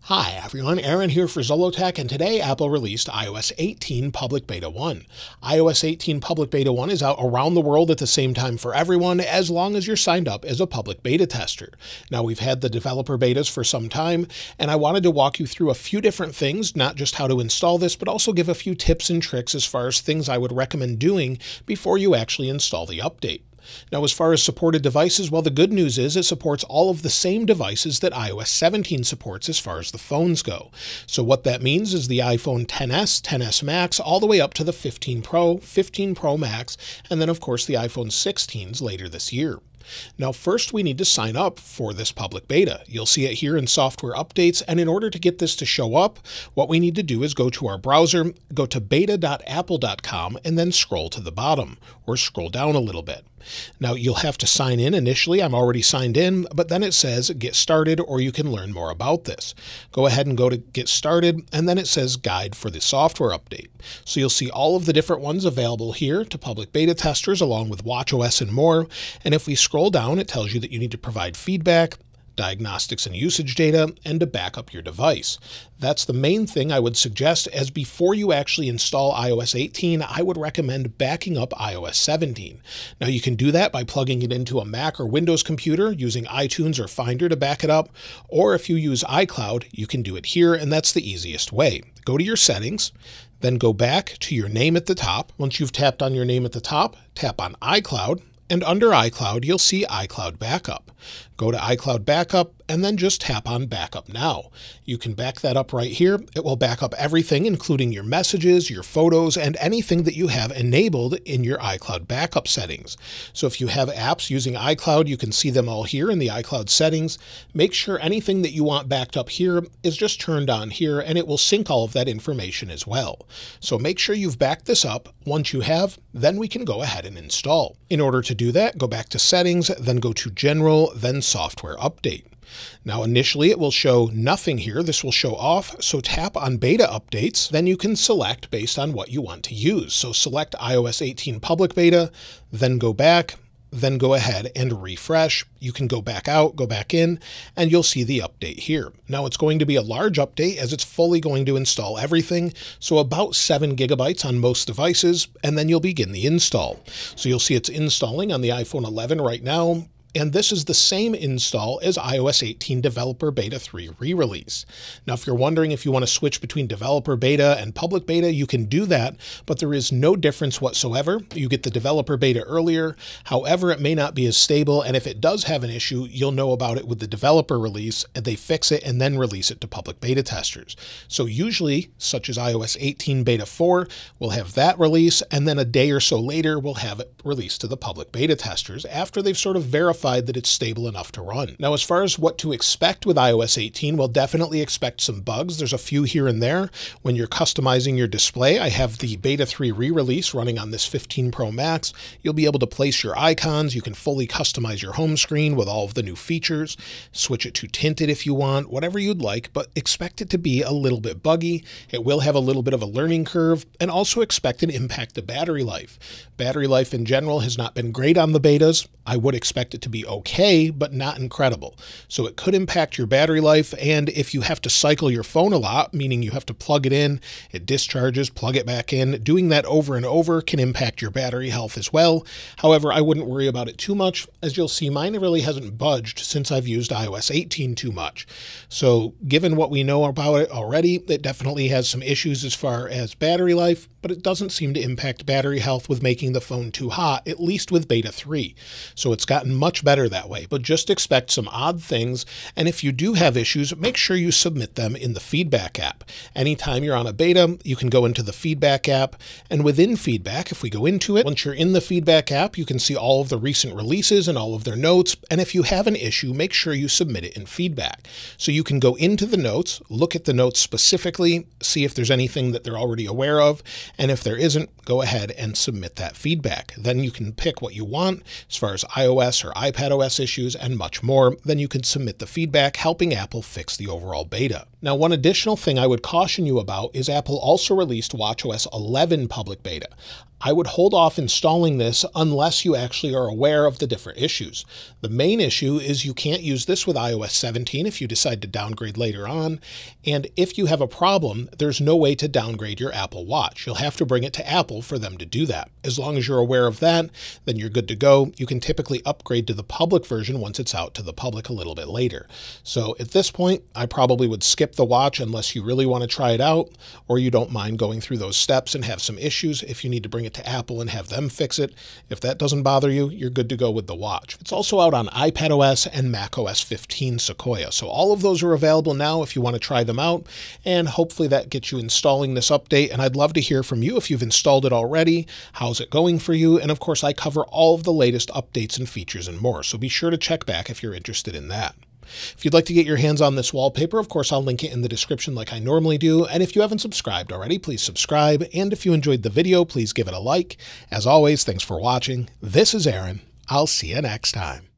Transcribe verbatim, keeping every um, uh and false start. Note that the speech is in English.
Hi everyone, Aaron here for Zollotech, and today Apple released i O S eighteen Public Beta one. i O S eighteen Public Beta one is out around the world at the same time for everyone, as long as you're signed up as a public beta tester. Now, we've had the developer betas for some time, and I wanted to walk you through a few different things, not just how to install this, but also give a few tips and tricks as far as things I would recommend doing before you actually install the update. Now, as far as supported devices, well, the good news is it supports all of the same devices that i O S seventeen supports as far as the phones go. So what that means is the iPhone X S, X S Max, all the way up to the fifteen Pro, fifteen Pro Max, and then of course the iPhone sixteens later this year. Now, first we need to sign up for this public beta. You'll see it here in software updates, and in order to get this to show up, what we need to do is go to our browser, go to beta dot apple dot com, and then scroll to the bottom, or scroll down a little bit. Now, you'll have to sign in initially. I'm already signed in, but then it says get started, or you can learn more about this. Go ahead and go to get started, and then it says guide for the software update. So you'll see all of the different ones available here to public beta testers, along with watchOS and more. And if we scroll down, it tells you that you need to provide feedback, diagnostics and usage data, and to back up your device. That's the main thing I would suggest, as before you actually install i O S eighteen, I would recommend backing up i O S seventeen. Now, you can do that by plugging it into a Mac or Windows computer using iTunes or Finder to back it up, or if you use iCloud, you can do it here, and that's the easiest way. Go to your settings, then go back to your name at the top. Once you've tapped on your name at the top, tap on iCloud, and under iCloud, you'll see iCloud Backup. Go to iCloud Backup and then just tap on Backup Now. You can back that up right here. It will back up everything, including your messages, your photos, and anything that you have enabled in your iCloud Backup settings. So if you have apps using iCloud, you can see them all here in the iCloud settings. Make sure anything that you want backed up here is just turned on here, and it will sync all of that information as well. So make sure you've backed this up. Once you have, then we can go ahead and install. In order to do that, go back to Settings, then go to General, then Software Update. Now, initially it will show nothing here. This will show off, so tap on Beta Updates. Then you can select based on what you want to use. So select i O S eighteen Public Beta, then go back, then go ahead and refresh. You can go back out, go back in, and you'll see the update here. Now, it's going to be a large update as it's fully going to install everything, so about seven gigabytes on most devices, and then you'll begin the install. So you'll see it's installing on the iPhone eleven right now. And this is the same install as i O S eighteen Developer Beta three re-release. Now, if you're wondering if you want to switch between Developer Beta and Public Beta, you can do that, but there is no difference whatsoever. You get the Developer Beta earlier. However, it may not be as stable, and if it does have an issue, you'll know about it with the developer release, and they fix it and then release it to public beta testers. So usually, such as i O S eighteen Beta four, we'll have that release, and then a day or so later, we'll have it released to the public beta testers after they've sort of verified that it's stable enough to run. Now, as far as what to expect with i O S eighteen, we'll definitely expect some bugs. There's a few here and there. When you're customizing your display, I have the Beta three re-release running on this fifteen Pro Max. You'll be able to place your icons. You can fully customize your home screen with all of the new features. Switch it to tinted if you want, whatever you'd like, but expect it to be a little bit buggy. It will have a little bit of a learning curve, and also expect an impact to battery life. Battery life in general has not been great on the betas. I would expect it to be okay, but not incredible. So it could impact your battery life, and if you have to cycle your phone a lot, meaning you have to plug it in, it discharges, plug it back in, doing that over and over can impact your battery health as well. However, I wouldn't worry about it too much. As you'll see, mine really hasn't budged since I've used i O S eighteen too much. So given what we know about it already, it definitely has some issues as far as battery life, but it doesn't seem to impact battery health with making the phone too hot, at least with Beta three. So it's gotten much better that way, but just expect some odd things. And if you do have issues, make sure you submit them in the feedback app. Anytime you're on a beta, you can go into the feedback app, and within feedback, if we go into it, once you're in the feedback app, you can see all of the recent releases and all of their notes. And if you have an issue, make sure you submit it in feedback. So you can go into the notes, look at the notes specifically, see if there's anything that they're already aware of. And if there isn't, go ahead and submit that feedback. Then you can pick what you want as far as iOS or iPadOS issues and much more. Then you can submit the feedback, helping Apple fix the overall beta. Now, one additional thing I would caution you about is Apple also released watchOS eleven public beta. I would hold off installing this unless you actually are aware of the different issues. The main issue is you can't use this with i O S seventeen if you decide to downgrade later on. And if you have a problem, there's no way to downgrade your Apple Watch. You'll have to bring it to Apple for them to do that. As long as you're aware of that, then you're good to go. You can typically upgrade to the public version once it's out to the public a little bit later. So at this point, I probably would skip the watch unless you really want to try it out, or you don't mind going through those steps and have some issues. If you need to bring it to Apple and have them fix it, if that doesn't bother you, you're good to go with the watch. It's also out on iPadOS and macOS fifteen Sequoia. So all of those are available now if you want to try them out, and hopefully that gets you installing this update. And I'd love to hear from you if you've installed it already. How's it going for you? And of course, I cover all of the latest updates and features and more. So be sure to check back if you're interested in that. If you'd like to get your hands on this wallpaper, of course, I'll link it in the description like I normally do. And if you haven't subscribed already, please subscribe. And if you enjoyed the video, please give it a like. As always, thanks for watching. This is Aaron. I'll see you next time.